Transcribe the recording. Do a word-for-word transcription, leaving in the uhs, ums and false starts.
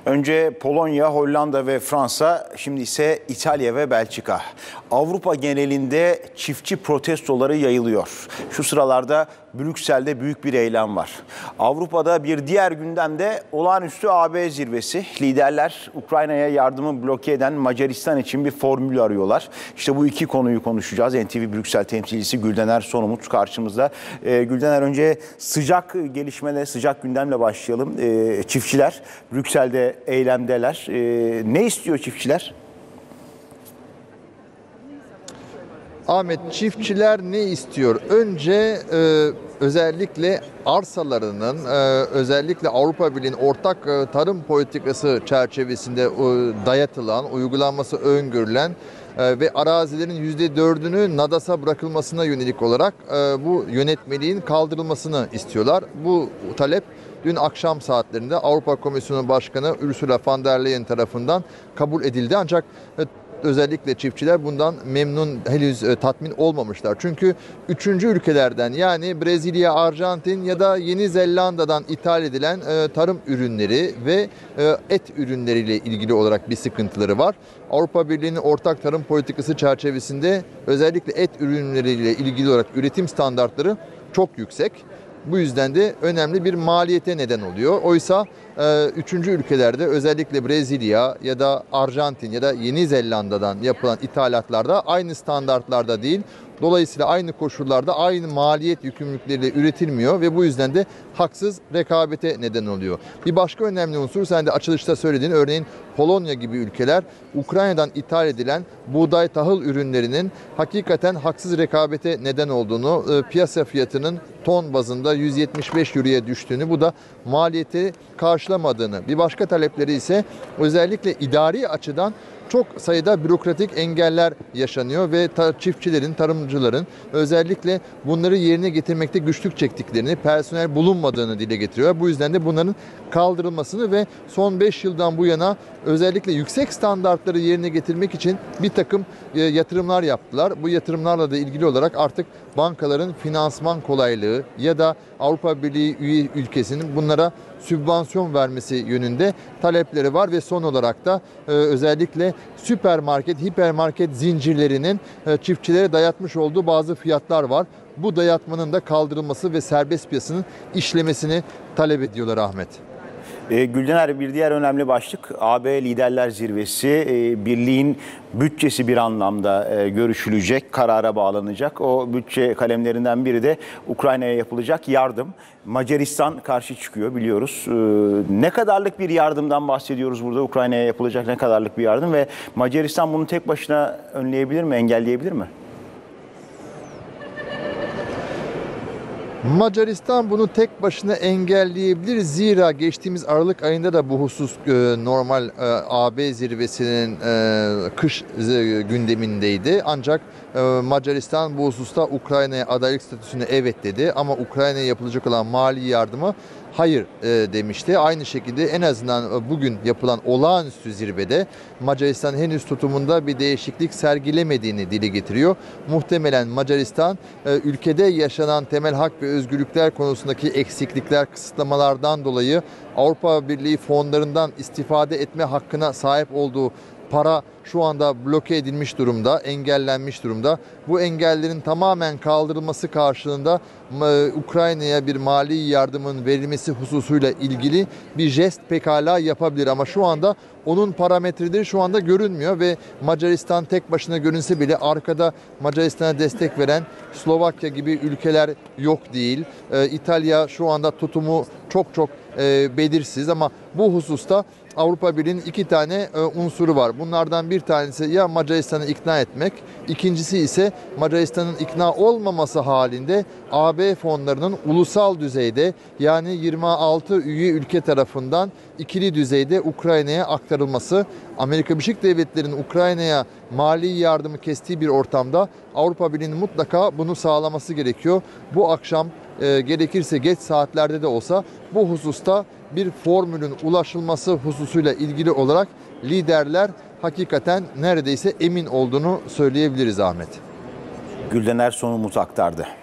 Önce Polonya, Hollanda ve Fransa, şimdi ise İtalya ve Belçika. Avrupa genelinde çiftçi protestoları yayılıyor. Şu sıralarda Brüksel'de büyük bir eylem var. Avrupa'da bir diğer gündem de olağanüstü A B zirvesi. Liderler Ukrayna'ya yardımı bloke eden Macaristan için bir formül arıyorlar. İşte bu iki konuyu konuşacağız. N T V Brüksel temsilcisi Güldener Sonumut karşımızda. Ee, Güldener, önce sıcak gelişmeler, sıcak gündemle başlayalım. Ee, çiftçiler Brüksel'de eylemdeler. Ee, ne istiyor çiftçiler? Ahmet, çiftçiler ne istiyor? Önce e, özellikle arsalarının e, özellikle Avrupa Birliği'nin ortak e, tarım politikası çerçevesinde e, dayatılan, uygulanması öngörülen e, ve arazilerin yüzde dördünü NADAS'a bırakılmasına yönelik olarak e, bu yönetmeliğin kaldırılmasını istiyorlar. Bu talep dün akşam saatlerinde Avrupa Komisyonu Başkanı Ursula von der Leyen tarafından kabul edildi. Ancak e, özellikle çiftçiler bundan memnun, henüz e, tatmin olmamışlar. Çünkü üçüncü ülkelerden, yani Brezilya, Arjantin ya da Yeni Zelanda'dan ithal edilen e, tarım ürünleri ve e, et ürünleriyle ilgili olarak bir sıkıntıları var. Avrupa Birliği'nin ortak tarım politikası çerçevesinde özellikle et ürünleriyle ilgili olarak üretim standartları çok yüksek. Bu yüzden de önemli bir maliyete neden oluyor. Oysa e, üçüncü ülkelerde, özellikle Brezilya ya da Arjantin ya da Yeni Zelanda'dan yapılan ithalatlarda aynı standartlarda değil. Dolayısıyla aynı koşullarda aynı maliyet yükümlülükleriyle üretilmiyor ve bu yüzden de haksız rekabete neden oluyor. Bir başka önemli unsur, sen de açılışta söylediğin, örneğin Polonya gibi ülkeler Ukrayna'dan ithal edilen buğday, tahıl ürünlerinin hakikaten haksız rekabete neden olduğunu, e, piyasa fiyatının ton bazında yüz yetmiş beş euroya düştüğünü, bu da maliyeti karşılamadığını. Bir başka talepleri ise özellikle idari açıdan çok sayıda bürokratik engeller yaşanıyor ve ta, çiftçilerin, tarımcıların özellikle bunları yerine getirmekte güçlük çektiklerini, personel bulunmadığını dile getiriyor. Bu yüzden de bunların kaldırılmasını ve son beş yıldan bu yana özellikle yüksek standartları yerine getirmek için bir takım e, yatırımlar yaptılar. Bu yatırımlarla da ilgili olarak artık bankaların finansman kolaylığı ya da Avrupa Birliği üye ülkesinin bunlara sübvansiyon vermesi yönünde talepleri var ve son olarak da e, özellikle süpermarket, hipermarket zincirlerinin e, çiftçilere dayatmış olduğu bazı fiyatlar var. Bu dayatmanın da kaldırılması ve serbest piyasanın işlemesini talep ediyorlar Ahmet. E, Güldener, bir diğer önemli başlık A B Liderler Zirvesi. E, birliğin bütçesi bir anlamda e, görüşülecek, karara bağlanacak. O bütçe kalemlerinden biri de Ukrayna'ya yapılacak yardım. Macaristan karşı çıkıyor, biliyoruz. E, ne kadarlık bir yardımdan bahsediyoruz burada? Ukrayna'ya yapılacak ne kadarlık bir yardım ve Macaristan bunu tek başına önleyebilir mi, engelleyebilir mi? Macaristan bunu tek başına engelleyebilir. Zira geçtiğimiz Aralık ayında da bu husus e, normal e, A B zirvesinin e, kış e, gündemindeydi. Ancak e, Macaristan bu hususta Ukrayna'ya adaylık statüsüne evet dedi. Ama Ukrayna'ya yapılacak olan mali yardımı hayır e, demişti. Aynı şekilde en azından bugün yapılan olağanüstü zirvede Macaristan henüz tutumunda bir değişiklik sergilemediğini dile getiriyor. Muhtemelen Macaristan e, ülkede yaşanan temel hak ve özgürlükler konusundaki eksiklikler, kısıtlamalardan dolayı Avrupa Birliği fonlarından istifade etme hakkına sahip olduğu para şu anda bloke edilmiş durumda, engellenmiş durumda. Bu engellerin tamamen kaldırılması karşılığında Ukrayna'ya bir mali yardımın verilmesi hususuyla ilgili bir jest pekala yapabilir. Ama şu anda onun parametreleri şu anda görünmüyor ve Macaristan tek başına görünse bile arkada Macaristan'a destek veren Slovakya gibi ülkeler yok değil. Ee, İtalya şu anda tutumu çok çok e, belirsiz ama bu hususta Avrupa Birliği'nin iki tane e, unsuru var. Bunlardan bir tanesi ya Macaristan'ı ikna etmek, ikincisi ise Macaristan'ın ikna olmaması halinde A B fonlarının ulusal düzeyde, yani yirmi altı üye ülke tarafından ikili düzeyde Ukrayna'ya aktarılması. Amerika Birleşik Devletleri'nin Ukrayna'ya mali yardımı kestiği bir ortamda Avrupa Birliği'nin mutlaka bunu sağlaması gerekiyor. Bu akşam e, gerekirse geç saatlerde de olsa bu hususta bir formülün ulaşılması hususuyla ilgili olarak liderler hakikaten neredeyse emin olduğunu söyleyebiliriz Ahmet. Güldener Sonumut aktardı.